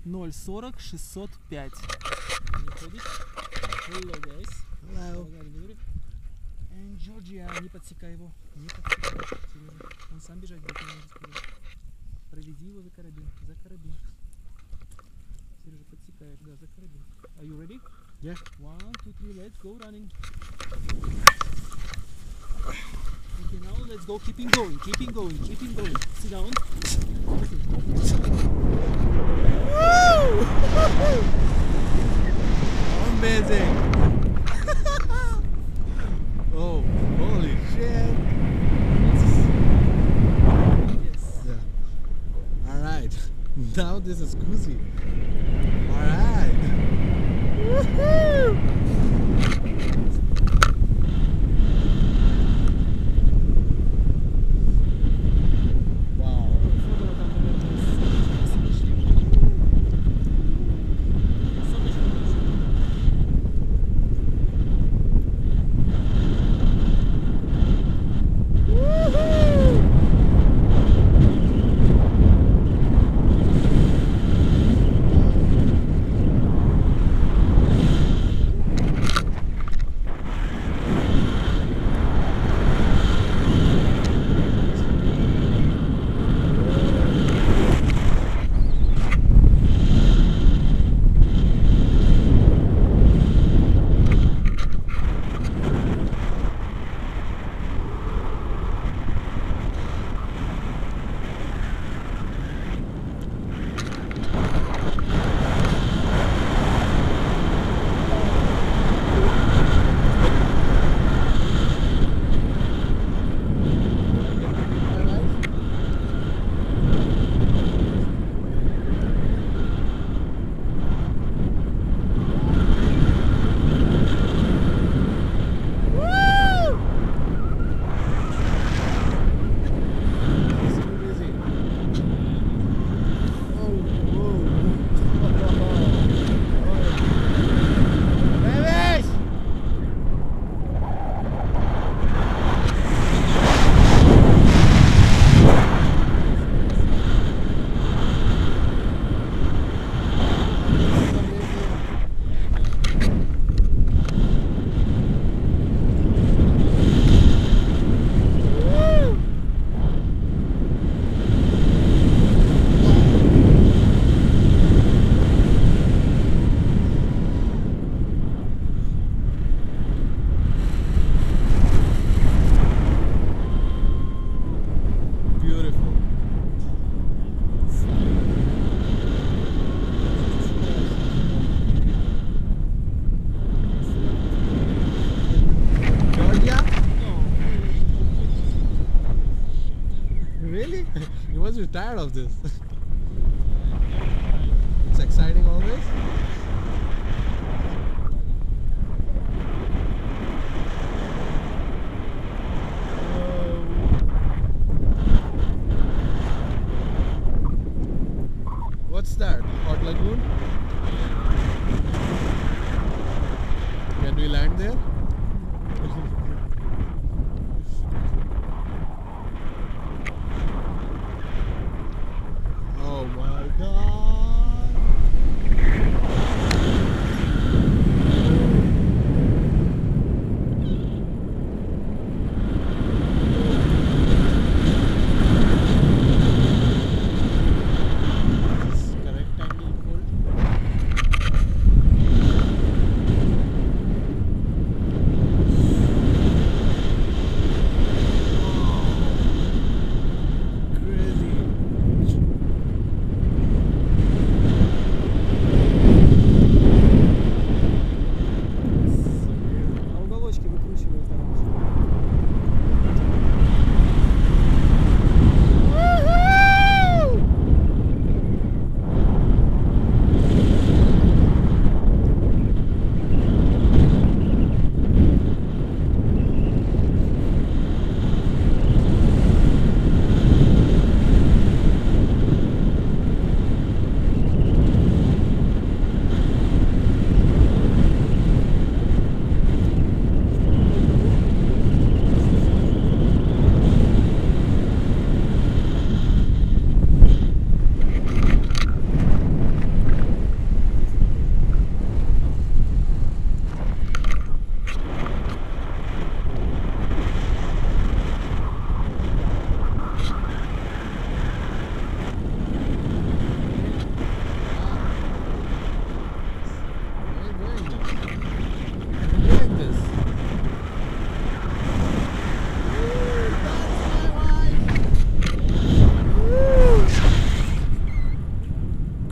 040 605. Hello, guys. Hello. And Georgia, не подсекай его. Не подсекай. Сережа. Он сам бежать будет, не может сказать. Проведи его за карабин. За карабин. Сережа, подсекаешь. Да, за карабин. Are you ready? Yeah. 1, 2, 3, let's go running. Okay, now let's go. Keeping going, keeping going, keeping going. Sit down. Amazing. Oh, holy shit. Yes. Yeah. Alright. Now this is Kuzi. Alright. Woohoo! Really? You must be tired of this. It's exciting always. What's that? Hot lagoon? Can we land there? Oh my god! Correct angle hold.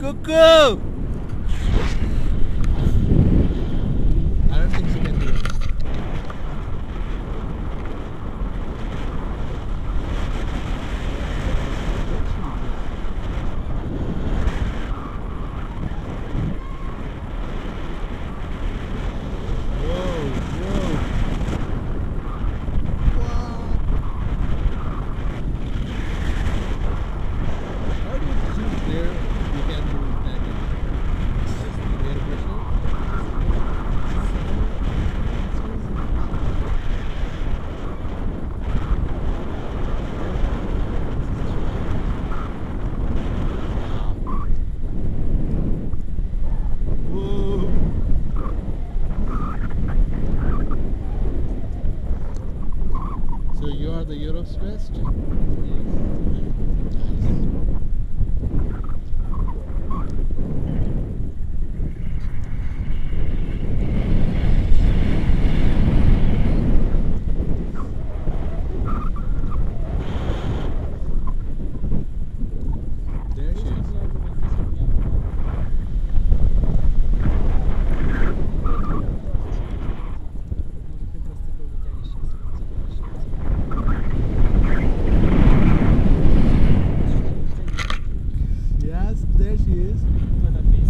Cuckoo! I don't think she can do it. So you are the Europe stressed? There she is. Yes, there she is.